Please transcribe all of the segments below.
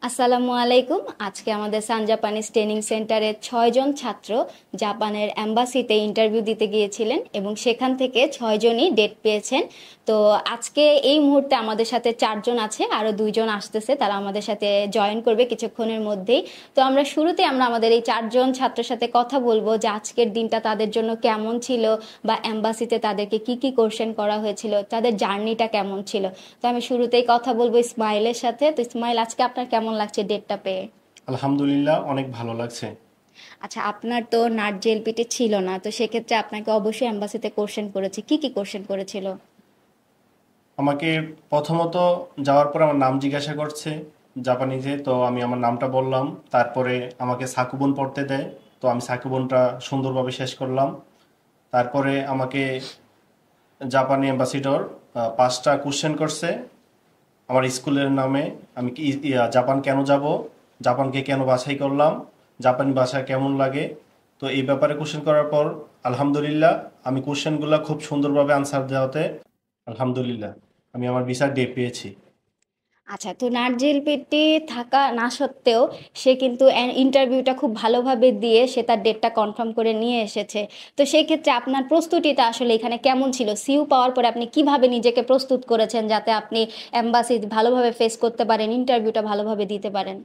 আসসালামু আলাইকুম। আজকে আমাদের সান জাপানিজ ট্রেনিং সেন্টারের ৬ জন ছাত্র জাপানের এম্বাসিতে ইন্টারভিউ দিতে গিয়েছিলেন এবং সেখান থেকে ৬ জনই ডেট পেয়েছেন। তো আজকে এই মুহূর্তে আমাদের সাথে ৪ জন আছে, আরও ২ জন আসতেছে, তারা আমাদের সাথে জয়েন করবে কিছুক্ষণের মধ্যেই। তো আমরা আমাদের এই ৪ জন ছাত্রের সাথে কথা বলবো যে আজকের দিনটা তাদের জন্য কেমন ছিল, বা এম্বাসিতে তাদেরকে কি কি কোশ্চেন করা হয়েছিল, তাদের জার্নিটা কেমন ছিল। তো আমি শুরুতেই কথা বলবো ইসমাইলের সাথে। তো ইসমাইল, আজকে আপনার কেমন লাগছে ডেটটা পেয়ে? আলহামদুলিল্লাহ, অনেক ভালো লাগছে। আচ্ছা, আপনার তো নাট জেএলপিটি ছিল না, তো সেক্ষেত্রে আপনাকে অবশ্যই এম্বাসিতে কোশ্চেন করেছে, কি কি কোশ্চেন করেছিল? আমাকে প্রথমত যাওয়ার পর আমার নাম জিজ্ঞাসা করছে জাপানিজে, তো আমি আমার নামটা বললাম। তারপরে আমাকে সাকুবন পড়তে দেয়, তো আমি সাকুবনটা সুন্দরভাবে শেষ করলাম। তারপরে আমাকে জাপানি অ্যাম্বাসিডর 5টা কোশ্চেন করছে আমার স্কুলের নামে। আমি কি জাপান কেন যাব, জাপানকে কেন বাছাই করলাম, জাপানি ভাষা কেমন লাগে। তো এই ব্যাপারে কোশ্চেন করার পর আলহামদুলিল্লাহ আমি কোশ্চেনগুলো খুব সুন্দরভাবে আনসার দেওয়াতে আলহামদুলিল্লাহ আমি আমার ভিসা ডে পেয়েছি। আচ্ছা, তো নাট জেএলপিটি থাকা না সত্ত্বেও সে কিন্তু ইন্টারভিউটা খুব ভালোভাবে দিয়ে সে তার ডেটটা কনফার্ম করে নিয়ে এসেছে। তো সেই ক্ষেত্রে আপনার প্রস্তুতিটা আসলে এখানে কেমন ছিল? সিইউ পাওয়ার পরে আপনি কিভাবে নিজেকে প্রস্তুত করেছেন যাতে আপনি এম্বাসি ভালোভাবে ফেস করতে পারেন, ইন্টারভিউটা ভালোভাবে দিতে পারেন?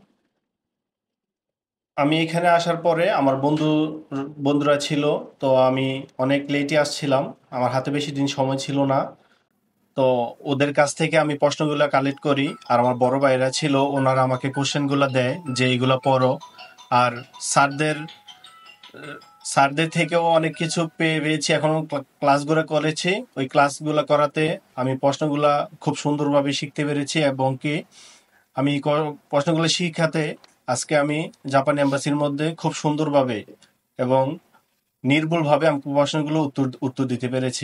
আমি এখানে আসার পরে আমার বন্ধুরা ছিল, তো আমি অনেক লেটে আসছিলাম, আমার হাতে বেশি দিন সময় ছিল না। তো ওদের কাছ থেকে আমি প্রশ্নগুলো কালেক্ট করি, আর আমার বড় ভাইরা ছিল, ওনারা আমাকে কোশ্চেনগুলো দেয় যে এইগুলা পড়ো। আর স্যারদের স্যারদের থেকেও অনেক কিছু পেয়েছি, এখনো ক্লাসগুলো করেছি। ওই ক্লাসগুলো করাতে আমি প্রশ্নগুলা খুব সুন্দরভাবে শিখতে পেরেছি, এবং কি আমি প্রশ্নগুলো শিখাতে আজকে আমি জাপান এম্বাসির মধ্যে খুব সুন্দরভাবে এবং নির্ভুলভাবে আমি প্রশ্নগুলো উত্তর উত্তর দিতে পেরেছি।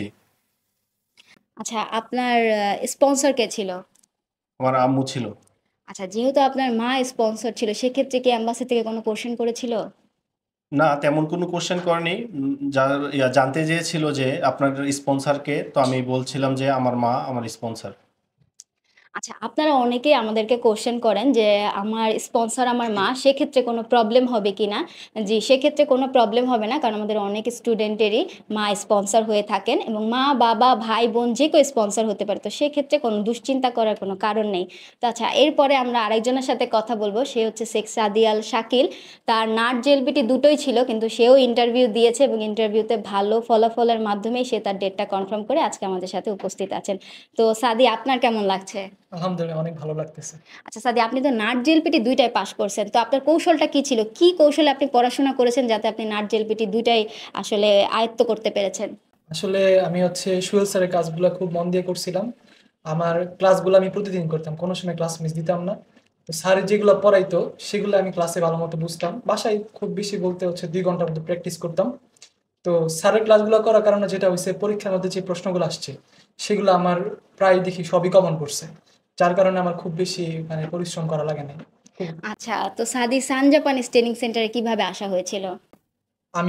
আচ্ছা, আপনার স্পন্সর কে ছিল? আমার আম্মু ছিল। আচ্ছা, যেহেতু আপনার মা স্পন্সর ছিল, সেক্ষেত্রে কি এম্বাসি থেকে কোনো কোশ্চেন করেছিল? না, তেমন কোনো কোশ্চেন করেনি। জানতে চেয়েছিল যে আপনার স্পন্সরকে, তো আমি বলছিলাম যে আমার মা আমার স্পন্সর। আচ্ছা, আপনারা অনেকেই আমাদেরকে কোশ্চেন করেন যে আমার স্পন্সর আমার মা, সেক্ষেত্রে কোনো প্রবলেম হবে কিনা? জি, সেক্ষেত্রে কোনো প্রবলেম হবে না, কারণ আমাদের অনেক স্টুডেন্টেরই মা স্পন্সর হয়ে থাকেন, এবং মা বাবা ভাই বোন যে কেউ স্পন্সর হতে পারে, তো সেক্ষেত্রে কোনো দুশ্চিন্তা করার কোনো কারণ নেই। তো আচ্ছা, এরপরে আমরা আরেকজনের সাথে কথা বলবো, সে হচ্ছে শেখ সাদিয়াল শাকিল। তার নাট জেএলপিটি দুটোই ছিল, কিন্তু সেও ইন্টারভিউ দিয়েছে এবং ইন্টারভিউতে ভালো ফলাফলের মাধ্যমেই সে তার ডেটটা কনফার্ম করে আজকে আমাদের সাথে উপস্থিত আছেন। তো সাদি, আপনার কেমন লাগছে? আলহামদুলিল্লাহ, অনেক ভালো লাগতেছে। আচ্ছা সাদি, আপনি তো নাট জেএলপিটি দুইটাই পাশ করছেন, তো আপনার কৌশলটা কি ছিল? কি কৌশলে আপনি পড়াশোনা করেছেন যাতে আপনি নাট জেএলপিটি দুইটাই আসলে আয়ত্ত করতে পেরেছেন? আসলে আমি সুহেল স্যারের কাজগুলো খুব মন দিয়ে করছিলাম। আমার ক্লাসগুলো আমি প্রতিদিন করতাম, কোনো সময় ক্লাস মিস দিতাম না। তো স্যার যেগুলো পড়াইতো সেগুলো আমি ক্লাসে ভালো মতো বুঝতাম, বাসায় খুব বেশি বলতে হচ্ছে 2 ঘন্টার মতো প্র্যাকটিস করতাম। তো স্যারের ক্লাসগুলো করার কারণে যেটা হয়েছে, পরীক্ষার মধ্যে যে প্রশ্নগুলো আসছে সেগুলো আমার প্রায় দেখি সবই কমন পড়ছে, যার কারণে আমার খুব বেশি পরিশ্রম করা লাগে না। খুব আচ্ছা, তো সাদি, সান জাপানিজ ট্রেনিং সেন্টারে কিভাবে আসা হয়েছিল? আমি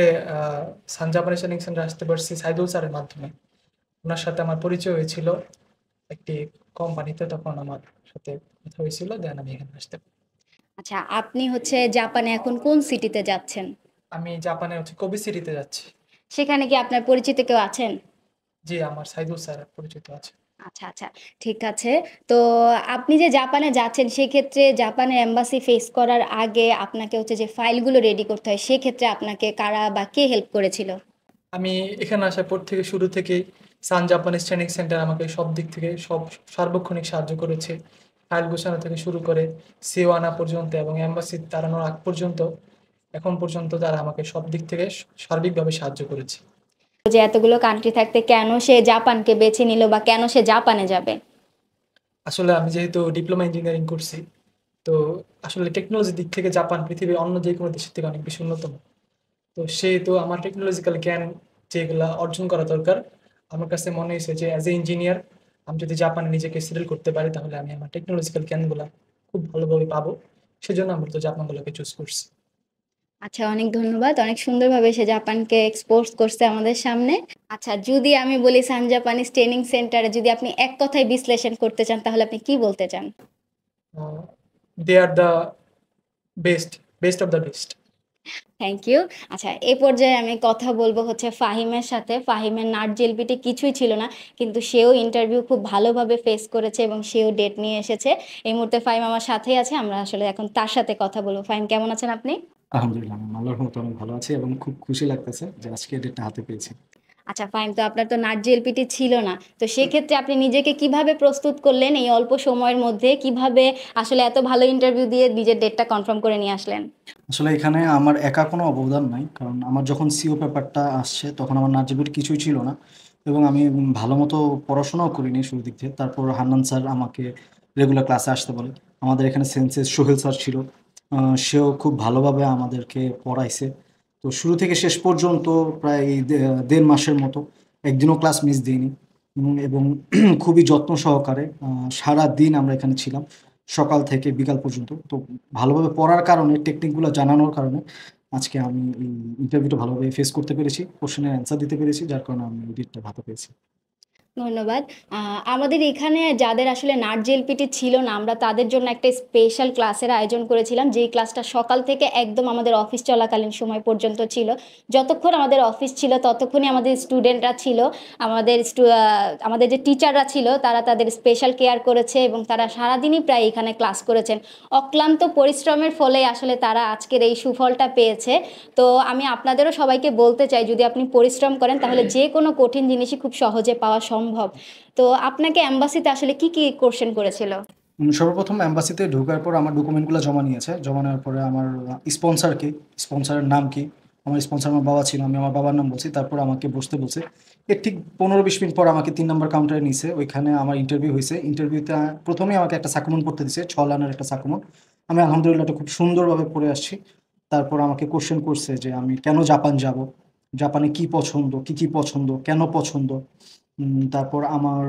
সান জাপানিজ ট্রেনিং সেন্টার আসতে পারছি সাইদুল স্যারের মাধ্যমে। ওনার সাথে আমার পরিচয় হয়েছিল একটি কোম্পানিতে, তখন আমার সাথে কথা হয়েছিল, দেন আমি এখানে আসতে পারি। আচ্ছা, আপনি হচ্ছে জাপানে এখন কোন সিটিতে যাচ্ছেন? আমি জাপানে কোবে সিটিতে যাচ্ছি। সেখানে কি আপনার পরিচিত কেউ আছেন? জি, আমার সাইদুল স্যার পরিচিত আছে। আচ্ছা, আচ্ছা, ঠিক আছে। তো আপনি যে জাপানে যাচ্ছেন, সেক্ষেত্রে জাপানের এম্বাসি ফেস করার আগে আপনাকে হচ্ছে যে ফাইলগুলো রেডি করতে হয়, সেক্ষেত্রে আপনাকে কারা বা কে হেল্প করেছিল? আমি এখানে আসার পর থেকে শুরু থেকেই সান জাপানিজ ট্রেনিং সেন্টার আমাকে সব দিক থেকে সার্বক্ষণিক সাহায্য করেছে। ফাইল গোছানো থেকে শুরু করে সিও আনা পর্যন্ত এবং এম্বাসি তাড়ানোর আগ পর্যন্ত, এখন পর্যন্ত তারা আমাকে সব দিক থেকে সার্বিকভাবে সাহায্য করেছে। যে এতগুলো কান্ট্রি থাকতে কেন সে জাপানকে বেছে নিল, বা কেন সে জাপানে যাবে? আসলে আমি যেহেতু ডিপ্লোমা ইঞ্জিনিয়ারিং করছি, তো আসলে টেকনোলজির দিক থেকে জাপান পৃথিবীর অন্য যে কোনো দেশের থেকে অনেক বেশি উন্নত। তো সেহেতু আমার টেকনোলজিক্যাল জ্ঞান যেগুলা অর্জন করা দরকার, আমার কাছে মনে হয়েছে যে অ্যাজ এ ইঞ্জিনিয়ার আমি যদি জাপানে নিজেকে সেটেল করতে পারি, তাহলে আমি আমার টেকনোলজিক্যাল জ্ঞানগুলা খুব ভালোভাবে পাবো। সেজন্য আমি তো জাপানগুলোকে চুজ করছি। আচ্ছা, অনেক ধন্যবাদ। অনেক সুন্দরভাবে সে জাপানকে এক্সপোজ করছে আমাদের সামনে। আচ্ছা, যদি আমি বলি সান জাপানিজ ট্রেনিং সেন্টারে যদি আপনি এক কথায় বিশ্লেষণ করতে চান, তাহলে আপনি কি বলতে চান? Ah, they are the best, best of the best. Thank you. আচ্ছা, এ পর্যায়ে আমি কথা বলবো হচ্ছে ফাহিমের সাথে। ফাহিমের নাট জেলপিটি কিছুই ছিল না। কিন্তু সেও ইন্টারভিউ খুব ভালোভাবে ফেস করেছে এবং সেও ডেট নিয়ে এসেছে। এই মুহূর্তে ফাহিম আমার সাথেই আছে। আমরা আসলে এখন তার সাথে কথা বলবো। ফাহিম, কেমন আছেন আপনি? আলহামদুলিল্লাহ, আমি আল্লাহর রহমতে অনেক ভালো আছি এবং খুব খুশি লাগতেছে যে আজকে এই ডেটটা হাতে পেয়েছি। আচ্ছা ফাহিম, তো আপনার তো নাট জেলপিটি ছিল না। তো সেক্ষেত্রে আপনি নিজেকে কিভাবে প্রস্তুত করলেন এই অল্প সময়ের মধ্যে? কিভাবে আসলে এত ভালো ইন্টারভিউ দিয়ে নিজের ডেটটা কনফার্ম করে নিয়ে আসলেন? আসলে এখানে আমার একা কোনো অবদান নাই। কারণ আমার যখন সিও পেপারটা আসছে তখন আমার নার্জাবির কিছুই ছিল না এবং আমি ভালোমতো পড়াশোনাও করিনি শুরুর দিক থেকে। তারপর হান্নান স্যার আমাকে রেগুলার ক্লাসে আসতে বলে। আমাদের এখানে সেন্সেস সোহেল স্যার ছিল। সেও খুব ভালোভাবে আমাদেরকে পড়াইছে। তো শুরু থেকে শেষ পর্যন্ত প্রায় ১.৫ মাসের মতো একদিনও ক্লাস মিস দিইনি। এবং খুবই যত্ন সহকারে সারাদিন আমরা এখানে ছিলাম। সকাল থেকে বিকাল পর্যন্ত। তো ভালোভাবে পড়ার কারণে, টেকনিকগুলো জানানোর কারণে আজকে আমি এই ইন্টারভিউটা ভালোভাবে ফেস করতে পেরেছি। কোশ্চেনের অ্যান্সার দিতে পেরেছি। যার কারণে আমি এই ডেটটা হাতে পেয়েছি। ধন্যবাদ। আমাদের এখানে যাদের আসলে নাট জেলপিটি ছিল না, আমরা তাদের জন্য একটা স্পেশাল ক্লাসের আয়োজন করেছিলাম। যেই ক্লাসটা সকাল থেকে একদম আমাদের অফিস চলাকালীন সময় পর্যন্ত ছিল। যতক্ষণ আমাদের অফিস ছিল ততক্ষণই আমাদের স্টুডেন্টরা ছিল। আমাদের যে টিচাররা ছিল তারা তাদের স্পেশাল কেয়ার করেছে এবং তারা সারাদিনই প্রায় এখানে ক্লাস করেছেন। অক্লান্ত পরিশ্রমের ফলে আসলে তারা আজকের এই সুফলটা পেয়েছে। তো আমি আপনাদেরও সবাইকে বলতে চাই, যদি আপনি পরিশ্রম করেন তাহলে যে কোনো কঠিন জিনিসই খুব সহজে পাওয়া সম্ভব। তো আপনাকে এম্বাসিতে আসলে কি কোশ্চেন করেছিল? সর্বপ্রথম এম্বাসিতে ঢোকার পর আমার ডকুমেন্টগুলো জমা নিয়েছে। জমা নেওয়ার পরে আমার স্পন্সর কে, স্পন্সরের নাম কি? আমার স্পন্সর আমার বাবা ছিল। আমি আমার বাবার নাম বলছি। তারপর আমাকে বসতে বলছে। এর ঠিক ১৫-২০ মিনিট পর আমাকে ৩ নাম্বার কাউন্টারে নিছে। ওইখানে আমার ইন্টারভিউ হইছে। ইন্টারভিউতে প্রথমেই আমাকে একটা সাকুমন পড়তে দিছে। ৬ লাইনের একটা সাকুমন। আমি আলহামদুলিল্লাহ এটা খুব সুন্দরভাবে পড়ে আসছি। তারপর আমাকে কোয়েশ্চেন করছে যে আমি কেন জাপান যাবো? জাপানে কি পছন্দ? কি পছন্দ? কেন পছন্দ? তারপর আমার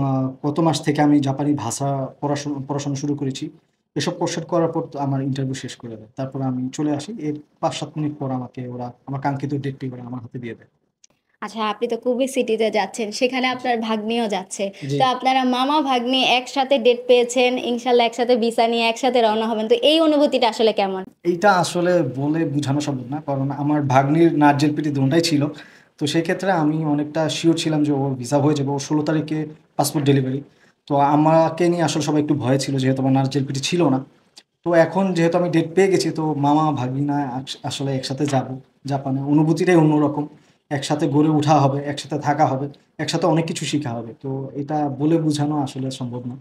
কত মাস থেকে আমি জাপানি ভাষা পড়াশোনা শুরু করেছি। এসব কোশ্চেন করার পর তো আমার ইন্টারভিউ শেষ করে দেয়। তারপর আমি চলে আসি। এর ৫-৭ মিনিট পর আমাকে ওরা আমার কাঙ্ক্ষিত ডেটটি ওরা আমার হাতে দিয়ে দেয়। আচ্ছা, আপনি তো কুবি সিটিতে যাচ্ছেন, সেখানে আপনার ভাগ্নিও যাচ্ছে। জি। তো আপনারা মামা ভাগ্নি একসাথে ডেট পেয়েছেন, ইনশাল্লাহ একসাথে ভিসা নিয়ে একসাথে রওনা হবেন। তো এই অনুভূতিটা আসলে কেমন? এইটা আসলে বলে বুঝানো সম্ভব না। কারণ আমার ভাগ্নির নার্জেল পিটি দোনটাই ছিল। তো সেক্ষেত্রে আমি অনেকটা সিওর ছিলাম যে ওর ভিসা হয়ে যাবে। ওর ১৬ তারিখে পাসপোর্ট ডেলিভারি। তো আমাকে নিয়ে আসলে সবাই একটু ভয়ে ছিল যেহেতু আমার নার্জেল পিটি ছিল না। তো এখন যেহেতু আমি ডেট পেয়ে গেছি তো মামা ভাগিনা আসলে একসাথে যাব জাপানে। অনুভূতিটাই অন্যরকম। একসাথে গড়ে ওঠা হবে, একসাথে থাকা হবে, একসাথে অনেক কিছু শিখা হবে। তো এটা বলে বোঝানো আসলে সম্ভব না।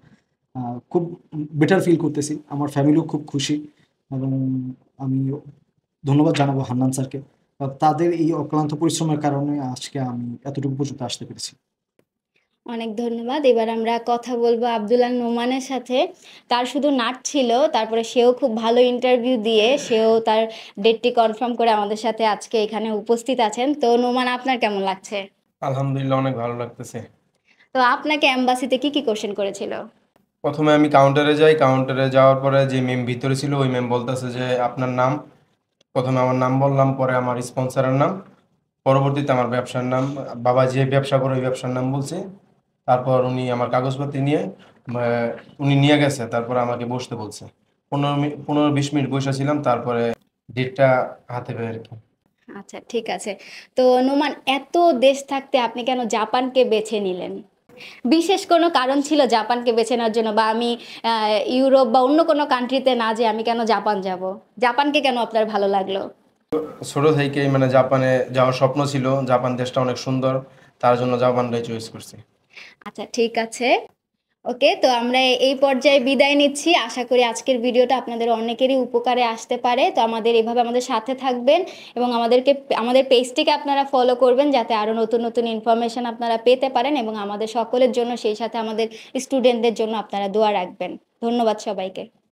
খুব বেটার ফিল করতেছি। আমার ফ্যামিলিও খুব খুশি এবং আমি ধন্যবাদ জানাবো হান্নান স্যারকে। তাদের এই অক্লান্ত পরিশ্রমের কারণে আজকে আমি এতটুকু পর্যন্ত আসতে পেরেছি। অনেক ধন্যবাদ। এবার আমরা কথা বলবো আব্দুল্লাহ নোমানের সাথে। তার শুধু নাট ছিল, তারপরে সেও খুব ভালো ইন্টারভিউ দিয়ে সেও তার ডেটটি কনফার্ম করে আমাদের সাথে আজকে এখানে উপস্থিত আছেন। তো নোমান, আপনার কেমন লাগছে? আলহামদুলিল্লাহ অনেক ভালো লাগতেছে। তো আপনাকে এম্বাসিতে কি কোশ্চেন করেছিল? প্রথমে আমি কাউন্টারে যাই, কাউন্টারে যাওয়ার পরে যে ম্যাম ভিতরে ছিল ওই ম্যাম বলতেছে যে আপনার নাম। প্রথমে আমার নাম বললাম, পরে আমার স্পন্সরের নাম, পরবর্তীতে আমার ব্যবসার নাম, বাবা যে ব্যবসা করে ওই ব্যবসার নাম বলছে। তারপর উনি আমার কাগজপত্র নিয়ে উনি নিয়ে গেছে, তারপরে আমাকে বসতে বলছে। ১৫-২০ মিনিট বসে ছিলাম, তারপরে ডেটটা হাতে পেয়ে আর কি। আচ্ছা, ঠিক আছে। তো নোমান, এত দেশ থাকতে আপনি কেন জাপানকে বেছে নিলেন? বিশেষ কোনো কারণ ছিল জাপানকে বেছে নেওয়ার জন্য? বা আমি ইউরোপ বা অন্য কোনো কান্ট্রিতে না যেয়ে আমি কেন জাপান যাব? জাপানকে কেন আপনার ভালো লাগলো? ছোট থেকেই মানে জাপানে যাওয়ার স্বপ্ন ছিল। জাপান দেশটা অনেক সুন্দর, তার জন্য জাপানটাই চয়েস করছি। আচ্ছা, ঠিক আছে। ওকে, তো আমরা এই পর্যায়ে বিদায় নিচ্ছি। আশা করি আজকের ভিডিওটা আপনাদের অনেকেরই উপকারে আসতে পারে। তো এভাবে আমাদের সাথে থাকবেন এবং আমাদের পেজটিকে আপনারা ফলো করবেন যাতে আরও নতুন নতুন ইনফরমেশন আপনারা পেতে পারেন এবং আমাদের সকলের জন্য, সেই সাথে আমাদের স্টুডেন্টদের জন্য আপনারা দোয়া রাখবেন। ধন্যবাদ সবাইকে।